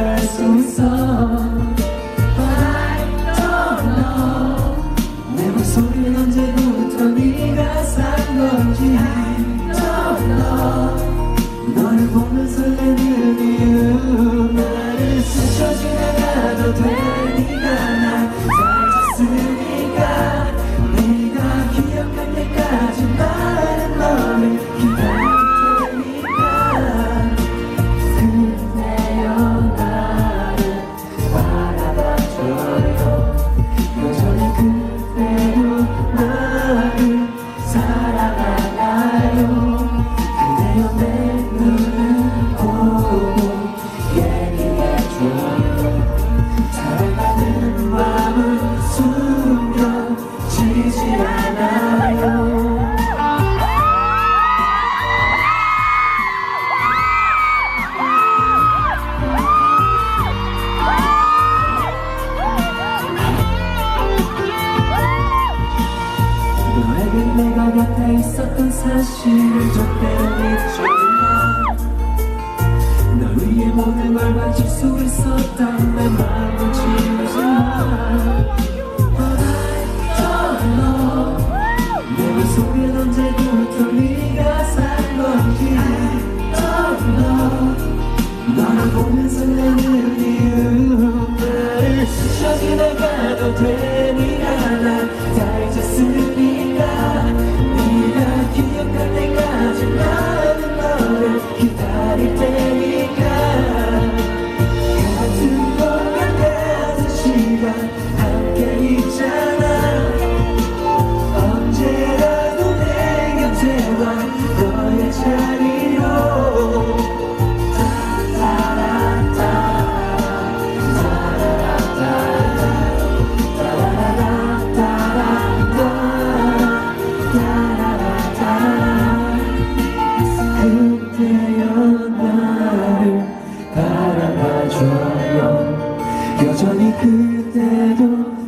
알 수 있어. I don't know. 내 맘속엔 언제부터 네가 산 건지. I don't know. 너를 보면 설레는 이유. 나를 스쳐 지나가도 돼. 네가 날 잘 줬으니까. 내가 기억할 때까지 나는 너를 기다릴 테니까. 그대여 나를 바라봐줘요. 여전히 그대로 나를 사랑하나요. 그대여 내 눈을 보고 얘기해줘요. 사랑하는 마음을 숨겨지지 않아요. 너에게 내가 곁에 있었던 사실을 절대로 잊지 마. 널 위해 모든 걸 바칠 수 있었던 내 마음을 지우지 마. But I don't know. 내 맘속엔 언제부터 네가 산 건지. I don't know. 너를 보면 설레는 이유. 나를 스쳐 지나가도 돼. 네가 날 잘 줬으니까. 네가 기억할 때까지 나는 너를 기다릴 테니까. 같은 곳 같은 시간 함께 있잖아. 언제라도 내 곁에 와. 너의 자리로. 그대여 나를 바라봐줘요. 여전히 그대로